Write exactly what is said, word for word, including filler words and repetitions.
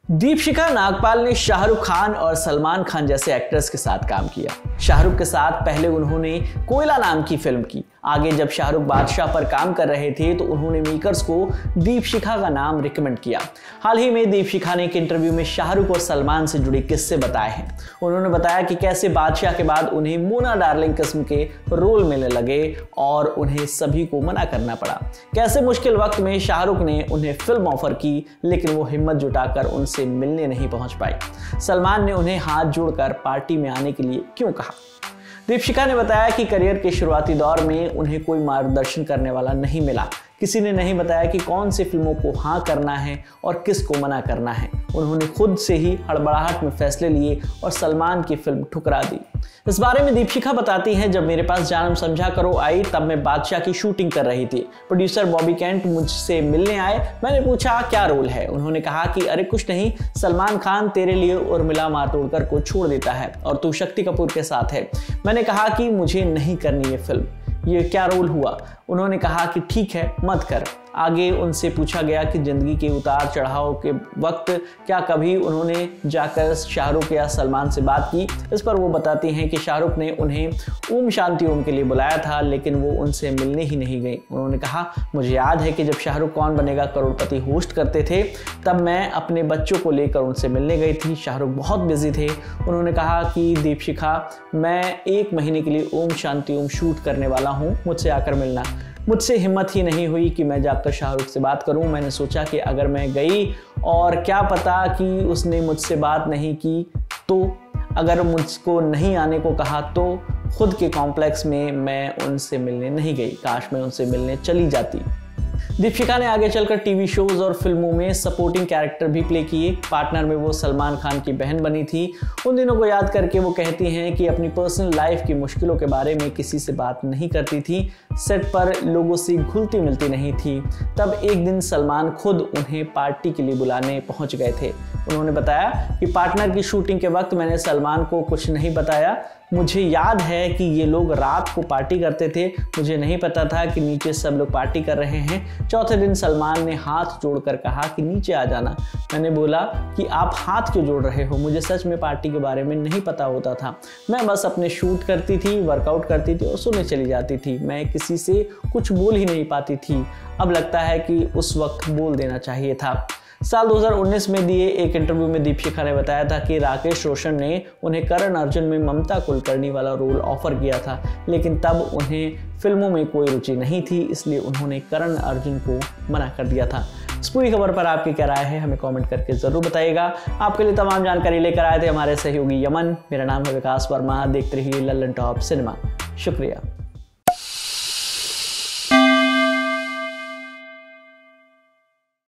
दीपशिखा नागपाल ने शाहरुख खान और सलमान खान जैसे एक्टर्स के साथ काम किया। शाहरुख के साथ पहले उन्होंने कोयला नाम की फिल्म की। आगे जब शाहरुख बादशाह पर काम कर रहे थे तो उन्होंने मेकर्स को दीपशिखा का नाम रिकमेंड किया। हाल ही में दीपशिखा ने एक इंटरव्यू में शाहरुख और सलमान से जुड़े किस्से बताए हैं। उन्होंने बताया कि कैसे बादशाह के बाद उन्हें मोना डार्लिंग किस्म के रोल मिलने लगे और उन्हें सभी को मना करना पड़ा। कैसे मुश्किल वक्त में शाहरुख ने उन्हें फिल्म ऑफर की, लेकिन वो हिम्मत जुटाकर उनसे मिलने नहीं पहुंच पाई। सलमान ने उन्हें हाथ जोड़कर पार्टी में आने के लिए क्यों कहा। दीपशिखा ने बताया कि करियर के शुरुआती दौर में उन्हें कोई मार्गदर्शन करने वाला नहीं मिला। किसी ने नहीं बताया कि कौन सी फिल्मों को हाँ करना है और किस को मना करना है। उन्होंने खुद से ही हड़बड़ाहट में फैसले लिए और सलमान की फिल्म ठुकरा दी। इस बारे में दीपशिखा बताती हैं, जब मेरे पास जानम समझा करो आई तब मैं बादशाह की शूटिंग कर रही थी। प्रोड्यूसर बॉबी कैंट मुझसे मिलने आए। मैंने पूछा क्या रोल है। उन्होंने कहा कि अरे कुछ नहीं, सलमान खान तेरे लिए उर्मिला मातोंडकर को छोड़ देता है और तू शक्ति कपूर के साथ है। मैंने कहा कि मुझे नहीं करनी ये फिल्म, ये क्या रोल हुआ। उन्होंने कहा कि ठीक है मत कर। आगे उनसे पूछा गया कि जिंदगी के उतार चढ़ाव के वक्त क्या कभी उन्होंने जाकर शाहरुख या सलमान से बात की। इस पर वो बताती हैं कि शाहरुख ने उन्हें ओम शांति ओम के लिए बुलाया था, लेकिन वो उनसे मिलने ही नहीं गई। उन्होंने कहा मुझे याद है कि जब शाहरुख कौन बनेगा करोड़पति होस्ट करते थे तब मैं अपने बच्चों को लेकर उनसे मिलने गई थी। शाहरुख बहुत बिजी थे। उन्होंने कहा कि दीपशिखा मैं एक महीने के लिए ओम शांति ओम शूट करने वाला हूँ, मुझसे आकर मिलना। मुझसे हिम्मत ही नहीं हुई कि मैं जाकर शाहरुख से बात करूं। मैंने सोचा कि अगर मैं गई और क्या पता कि उसने मुझसे बात नहीं की तो, अगर मुझको नहीं आने को कहा तो खुद के कॉम्प्लेक्स में मैं उनसे मिलने नहीं गई। काश मैं उनसे मिलने चली जाती। दीपशिखा ने आगे चलकर टीवी शोज और फिल्मों में सपोर्टिंग कैरेक्टर भी प्ले किए। पार्टनर में वो सलमान खान की बहन बनी थी। उन दिनों को याद करके वो कहती हैं कि अपनी पर्सनल लाइफ की मुश्किलों के बारे में किसी से बात नहीं करती थी। सेट पर लोगों से घुलती मिलती नहीं थी। तब एक दिन सलमान खुद उन्हें पार्टी के लिए बुलाने पहुंच गए थे। उन्होंने बताया कि पार्टनर की शूटिंग के वक्त मैंने सलमान को कुछ नहीं बताया। मुझे याद है कि ये लोग रात को पार्टी करते थे। मुझे नहीं पता था कि नीचे सब लोग पार्टी कर रहे हैं। चौथे दिन सलमान ने हाथ जोड़कर कहा कि नीचे आ जाना। मैंने बोला कि आप हाथ क्यों जोड़ रहे हो, मुझे सच में पार्टी के बारे में नहीं पता होता था। मैं बस अपने शूट करती थी, वर्कआउट करती थी और सोने चली जाती थी। मैं किसी से कुछ बोल ही नहीं पाती थी। अब लगता है कि उस वक्त बोल देना चाहिए था। साल दो हज़ार उन्नीस में दिए एक इंटरव्यू में दीपशिखा ने बताया था कि राकेश रोशन ने उन्हें करण अर्जुन में ममता कुलकर्णी वाला रोल ऑफर किया था, लेकिन तब उन्हें फिल्मों में कोई रुचि नहीं थी, इसलिए उन्होंने करण अर्जुन को मना कर दिया था। इस पूरी खबर पर आपकी क्या राय है हमें कमेंट करके जरूर बताइएगा। आपके लिए तमाम जानकारी लेकर आए थे हमारे सहयोगी यमन। मेरा नाम है विकास वर्मा। देखते रहिए लल्लन टॉप सिनेमा। शुक्रिया।